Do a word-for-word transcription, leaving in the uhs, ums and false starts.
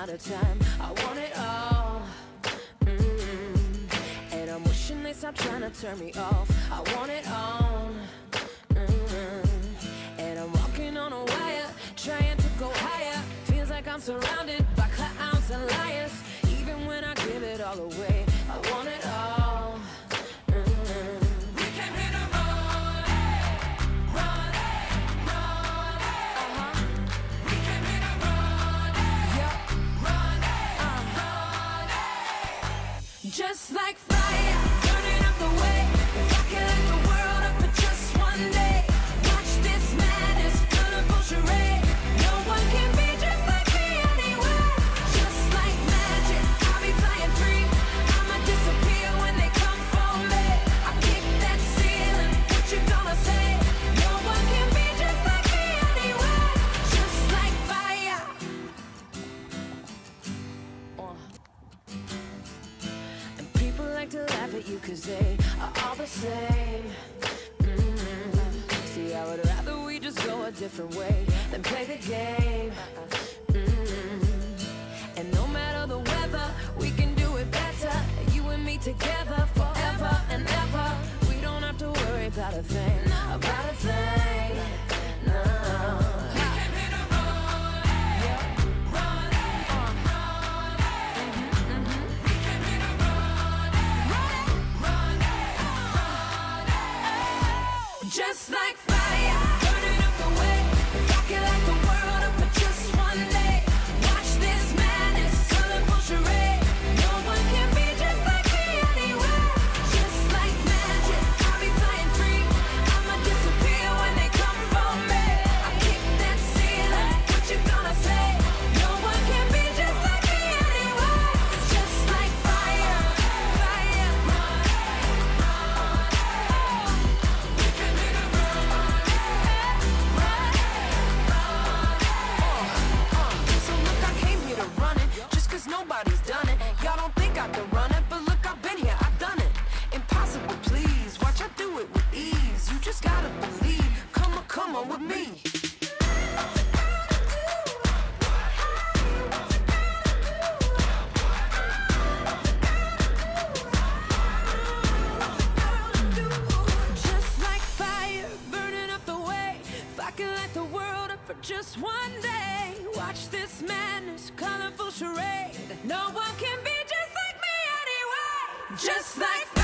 out of time. I want it all. Mm-hmm. And I'm wishing they stop trying to turn me off. I want it all. Mm-hmm. And I'm walking on a wire, trying to go higher. Feels like I'm surrounded by clowns and liars. Even when I give it all away, I want it all. Mm-hmm. We came here to run, run, run. Uh-huh. We came here to run, yeah, run, uh-huh. Just like fire, burning up the way. If I could light the world up for just one day, watch this madness, colorful charade. No one can be just like me anyway. Just like magic, I'll be flying free. I'ma disappear when they come for me. I kick that ceiling, what you gonna say? No one can be just like me anyway. Just like fire. Uh. And people like to laugh at you cause they are all the same. Mm-hmm. See, I would rather we just go a different way than play the game. Mm-hmm. And no matter the weather, we can do it better. You and me together forever and ever. We don't have to worry about a thing, about a thing. No. We came here to run, yeah, run, uh, mm-hmm, mm-hmm. We came here to run, run, run. Just like fire, burning up the way. If I could light the world up for just one day, watch this madness, colorful charade. No one can be just like me anyway. Just like magic, I'll be flying free. I'ma disappear when they come for me. I kick that ceiling, what you gonna say? No one can be just like me anyway. Just like fire, fire, run, run. We came here to run, run, run. So look, I came here to run it, just cause nobody's done it. Y'all don't think I can run it, but look, I've been here, I've done it. Impossible, please, watch I do it with ease. You just gotta believe, come on, come on with me. Just like fire, burning up the way. If I could light the world up for just one day, watch this madness, colorful charade. No one can be just like me anyway. Just like